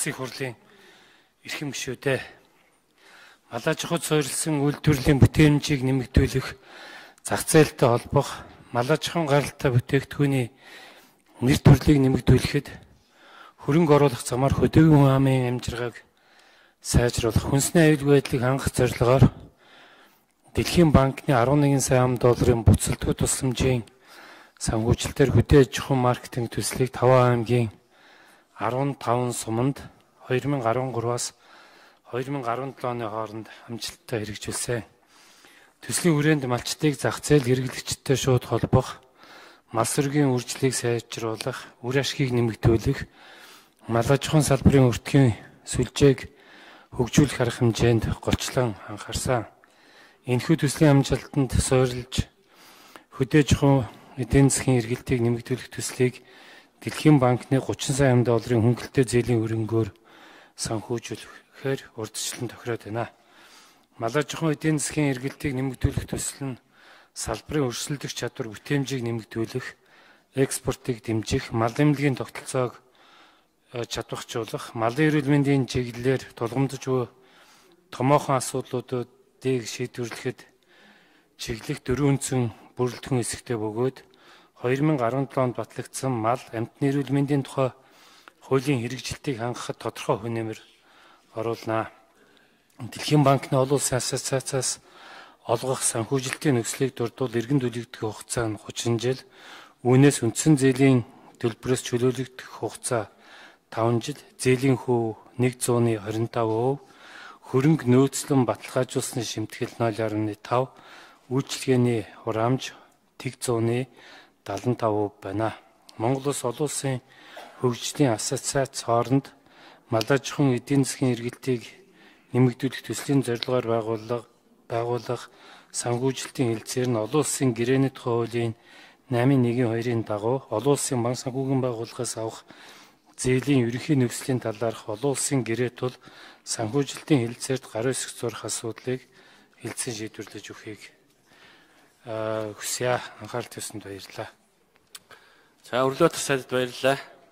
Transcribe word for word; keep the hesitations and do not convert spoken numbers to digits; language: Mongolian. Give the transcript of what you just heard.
Улсын хурлын эрхэм гишүүдээ малаж хот суурилсан үйлдвэрлэлийн бүтээмжийг нэмэгдүүлэх, зах зээлтэй холбох, малажхан гаралтай бүтээгдэхүүний нэр төрлийг нэмэгдүүлэхэд хөрөнгө оруулах замаар хөдөөгийн хүн амын амжиргааг сайжруулах, хүнсний аюулгүй байдлыг хангах зорилгоор Дэлхийн банкны арван нэгэн сая ам долларын буцалтгүй тусламжийн санхүүжилтээр хөдөө аж ахуйн маркетинг төслийг Таван аймгийн арван таван суманд хоёр мянга арван гураваас хоёр мянга арван долоо оны хооронд амжилттай хэрэгжүүлсэн. Төслийн хүрээнд малчдыг зах зээл хэрэглэгчтэй шууд холбох, мал сүргийн үржлийг сайжруулах, үр ашгийг нэмэгдүүлэх, мал аж ахуйн салбарын өртгийн сүлжээг хөгжүүлэх арга хэмжээнд голчлон анхаарсан. Энэхүү төслийн амжилтанд суурилж хөдөө аж ахуйн эдийн засгийн эргэлтийг нэмэгдүүлэх төслийг Дэлхийн банкны гучин сая ам долларын хөнгөлөлтөө зээлийн хөрөнгөөр санхүүжүүлэхээр урьдчилан тохироод байна. Мал аж ахуйн эдийн засгийн эргэлтийг нэмэгдүүлэх төсөл нь салбарын өрсөлдөх чадвар бүтээмжийг нэмэгдүүлэх, экспортыг дэмжих, мал эмнэлгийн тогтолцоог чадвархжуулах, малын эрүүл мэндийн чиглэлээр тулгамдж буй томоохон асуудлуудыг шийдвэрлэхэд чиглэх дөрвөн бүрэлдэхүүн хэсэгтэй бөгөөд хоёр мянга арван долоо онд батлагдсан мал амтны эрүүл мэндийн тухай хуулийн хэрэгжилтийг хангахад тодорхой хүнэмэр оруулнаа. Дэлхийн банкны олон улсын ассоциацаас олгох санхүүжилтийн нөхцөлийг дурдвал эргэн төлөгдөх хугацаа нь гучин жил, үүнээс үндсэн зээлийн төлбөрөөс чөлөөлөгдөх хугацаа таван жил, зээлийн хүү нэг зууны хорин таван хувь, хөрөнгө нөөцлөн баталгаажуулсны шимтгэл нуль гаруй тав, үйлчлэгээний хураамж тэг зууны далан тав хувь байна. Монгол улс олон улсын хөгжлийн ассоциац хооронд мал аж ахуйн эдийн засгийн эргэлтийг нэмэгдүүлэх төслийн зорилгоор байгууллага байгуулах санхүүжилтийн хэлцээр нь олон улсын гэрээний тухай хуулийн наймын нэгэн хоёрын дагуу олон улсын банк санхүүгийн байгууллагаас авах зээлийн ерөнхий нөхцөлийн талаарх олон улсын гэрээ тул санхүүжилтийн хэлцээрд гар үсэх зурх асуудлыг хэлцэн шийдвэрлэж өгөхийг хүсье. Анхаарал тавьсанд баярлалаа. За, өрлөө тасалд баярлалаа.